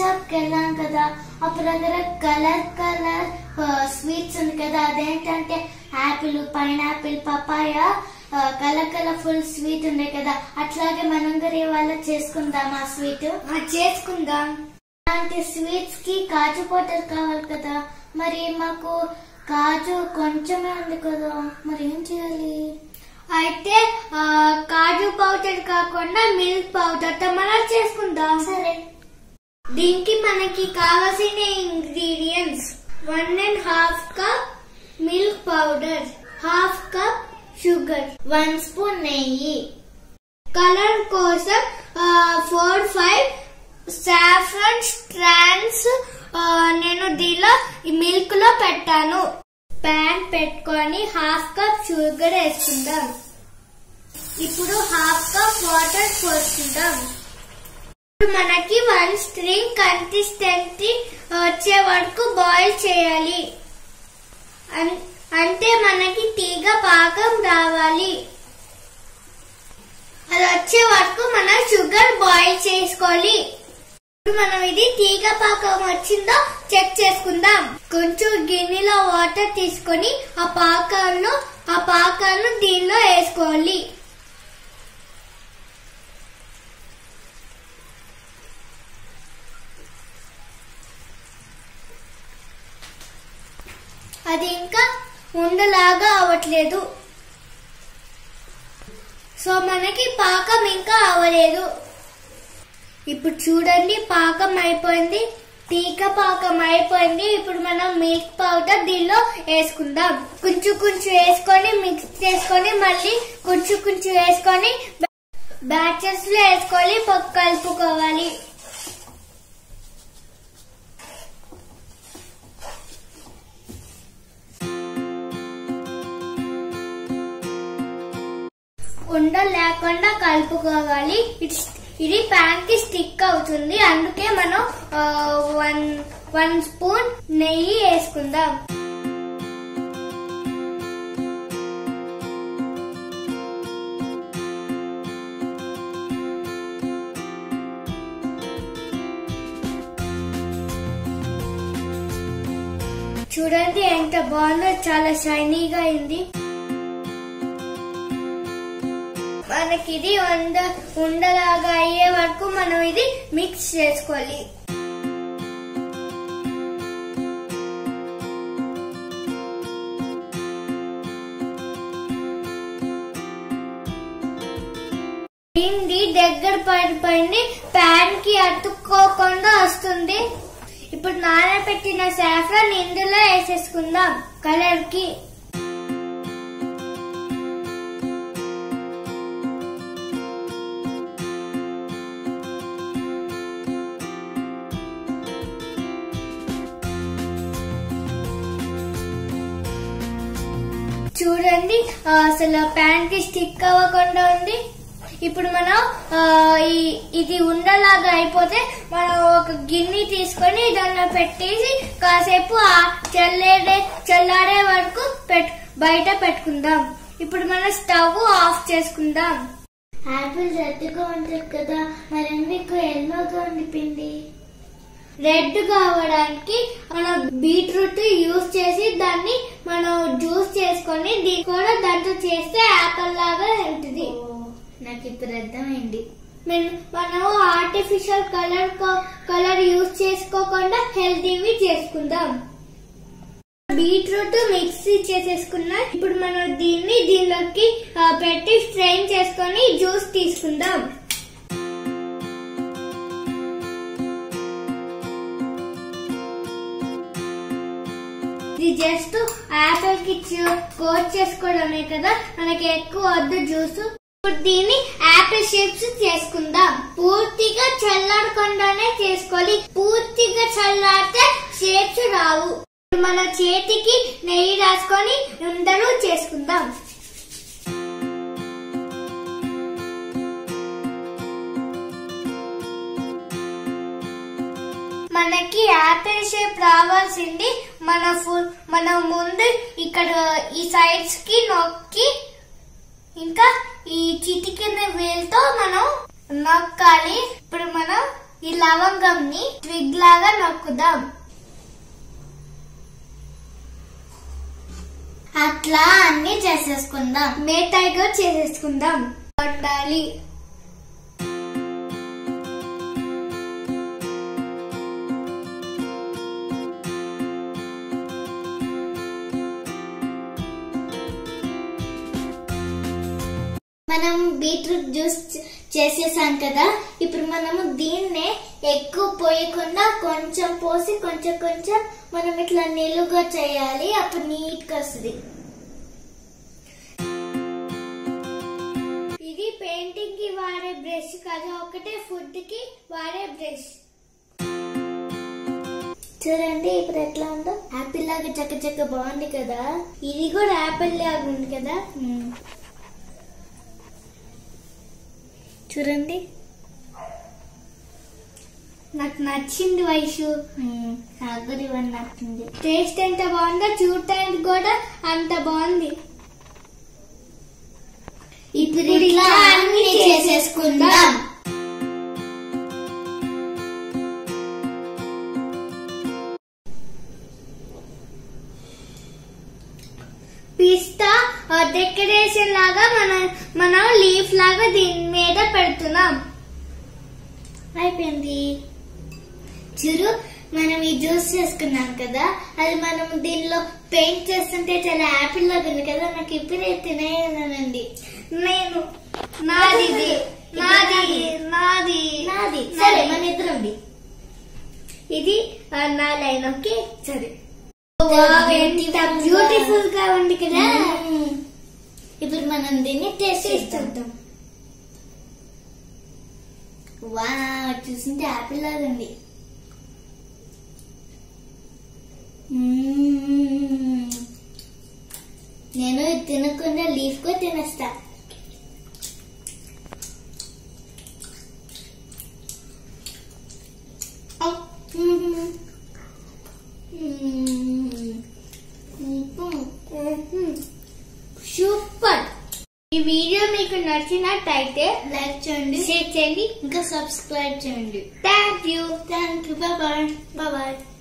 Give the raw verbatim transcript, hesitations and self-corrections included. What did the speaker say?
Shop కి వెళ్ళాం కదా, అప్పుడు దగ్గర కలర్ కలర్ స్వీట్స్ ఉంది కదా, అదేంటంటే apple, pineapple, papaya, colour colourful sweet ఉండే కదా. అట్లాగే మనం కూడా ఇవాళ చేసుకుందాం ఆ స్వీట్. చేసుకుందాం. అలాంటి స్వీట్స్ కి కాజు పౌడర్ కావాలి కదా, మరి మాకు కాజు కొంచెమే ఉంది కదా, మరి ఏం చేయాలి? అయితే కాజు పౌడర్ కాకుండా మిల్క్ పౌడర్ తో మనం చేసుకుందాం. సరే, దీనికి మనకి కావాల్సిన ingredients one and half cup milk powder, half cup sugar, one spoon నెయ్యి, కలర్ కోసం ఫోర్ ఫైవ్ సాఫ్రాన్ స్ట్రాండ్స్ నేను దీనిలో మిల్క్ లో పెట్టాను. ప్యాన్ పెట్టుకొని హాఫ్ కప్ షుగర్ వేసుకుందాం. ఇప్పుడు హాఫ్ కప్ వాటర్ పోసుకుందాం. మనకి వన్ స్ట్రింగ్ కన్సిస్టెన్సీ వచ్చే వరకు బాయిల్ చేయాలి. అంటే మనకి తీగ పాకం రావాలి. అది వచ్చే వరకు మనం షుగర్ బాయిల్ చేసుకోవాలి. ఇప్పుడు మనం ఇది తీగ పాకం వచ్చిందో చెక్ చేసుకుందాం. కొంచెం గిన్నెలో వాటర్ తీసుకొని ఆ పాకాలను ఆ పాకాలను దీనిలో వేసుకోవాలి. అది ఇంకా ఉండలాగా అవ్వట్లేదు. సో మనకి పాకం ఇంకా అవ్వలేదు. ఇప్పుడు చూడండి, పాకం అయిపోయింది, తీగ పాకం అయిపోయింది. ఇప్పుడు మనం మిల్క్ పౌడర్ దీనిలో వేసుకుందాం. కొంచెం కొంచెం వేసుకొని మిక్స్ చేసుకొని మళ్ళీ కొంచెం కొంచెం వేసుకొని బ్యాచెస్ లో వేసుకొని కలుపుకోవాలి. ఉండలు లేకుండా కలుపుకోవాలి. ఇది ప్యాన్ కి స్టిక్ అవుతుంది, అందుకే మనం వన్ వన్ స్పూన్ నెయ్యి వేసుకుందాం. చూడండి ఎంత బాగుందో, చాలా షైనీగా అయింది. మనకి ఇది ఉండ ఉండలాగా అయ్యే వరకు మనం ఇది మిక్స్ చేసుకోవాలి. ఇది దగ్గర పడిపోయింది, ప్యాన్ కి అతుక్కోకుండా వస్తుంది. ఇప్పుడు నానబెట్టిన సాఫ్రాన్ ఇందులో వేసేసుకుందాం కలర్ కి. చూడండి అసలు ప్యాన్ కి స్టిక్ అవ్వకుండా ఉంది. ఇప్పుడు మనం ఇది ఉండలాగా అయిపోతే మనం ఒక గిన్నె తీసుకొని దానిలో పెట్టేసి కాసేపు చల్లారే చల్లారే వరకు బయట పెట్టుకుందాం. ఇప్పుడు మనం స్టవ్ ఆఫ్ చేసుకుందాం. యాపిల్ రెడ్ గా ఉంటుంది కదా, మరెందుకు ఎల్లోగా ఉండిపోయింది? రెడ్ కావడానికి మనం బీట్రూట్ యూజ్ చేసి దాన్ని మనం జ్యూస్ చేసుకొని దీన్ని కూడా దాంట్లో చేస్తే యాపిల్ లాగా ఉంటుంది. నాకు ఇప్పుడు అర్థమైంది. మనం ఆర్టిఫిషియల్ కలర్ కలర్ యూజ్ చేసుకోకుండా హెల్తీవి చేసుకుందాం. బీట్రూట్ మిక్సీ చేసేసుకున్నా. ఇప్పుడు మనం దీన్ని దీనిలోకి పెట్టి స్ట్రెయిన్ చేసుకొని జ్యూస్ తీసుకుందాం. ఇది జస్ట్ యాపిల్ కి కోట్ చేసుకోవడమే కదా, మనకి ఎక్కువ వద్దు జ్యూస్. ఇప్పుడు దీన్ని యాపిల్ షేప్స్ చేసుకుందాం. పూర్తిగా చల్లారకుండానే చేసుకోవాలి, పూర్తిగా చల్లారితే షేప్స్ రావు. మన చేతికి నెయ్యి రాసుకొని ఉండలు చేసుకుందాం. మనకి యాపిల్ షేప్ రావాల్సింది మన మన ముందు ఇక్కడ ఈ సైడ్స్ కి నొక్కి ఇంకా ఈ చిటికిన వేలుతో మనం నొక్కాలి. ఇప్పుడు మనం ఈ లవంగంని ట్విగ్ లాగా నొక్కుదాం. అట్లా అన్ని చేసేసుకుందాం. మేటాయిగా చేసేసుకుందాం. పట్టాలి. మనం బీట్రూట్ జ్యూస్ చేసేసాం కదా, ఇప్పుడు మనము దీన్నే ఎక్కువ పోయకుండా కొంచెం పోసి కొంచెం కొంచెం మనం ఇట్లా నిలువుగా చేయాలి. అప్పుడు నీట్ గా వస్తుంది. ఇది పెయింటింగ్ కి వాడే బ్రష్ కాదు, ఒకటే ఫుడ్ కి వాడే బ్రష్. చూడండి ఇప్పుడు ఎట్లా ఉందో. యాపిల్ లాగా చక్క చక్క బాగుంది కదా. ఇది కూడా యాపిల్ లాగా ఉంది కదా. చూడండి నాకు నచ్చింది వైషు. నాకు ఇవన్నీ నచ్చింది. టేస్ట్ ఎంత బాగుందో చూడటానికి కూడా అంత బాగుంది. ఇప్పుడు ఇలా అన్ని చేసేసుకుందాం. పిస్తా డెకరేషన్ లాగా మనం మనం లీఫ్ లాగా దీని మీద పెడుతున్నాం. అయిపోయింది. చూడు మనం ఈ జ్యూస్ చేసుకున్నాం కదా, అది మనం దీనిలో పెయింట్ చేస్తుంటే చాలా యాపిల్ లాగా ఉంది కదా. నాకు ఇప్పుడే తినేయాలనండి. నేను నాది నాది నాది నాది సరే మన ఇద్దరం. ఇది నా లైన్. ఓకే సరే. బ్యూటిఫుల్ గా ఉంది కదా. ఇప్పుడు మనం దీన్ని టేస్ట్ చేస్తాం. వా చూస్తుంటే యాపిల్ లాగా ఉంది. నేను తినకుండా లీఫ్ కూడా తినేస్తా. సూపర్. ఈ వీడియో మీకు నచ్చినట్టయితే లైక్ చేయండి, షేర్ చేయండి, ఇంకా సబ్స్క్రైబ్ చేయండి. Thank you thank you bye bye bye.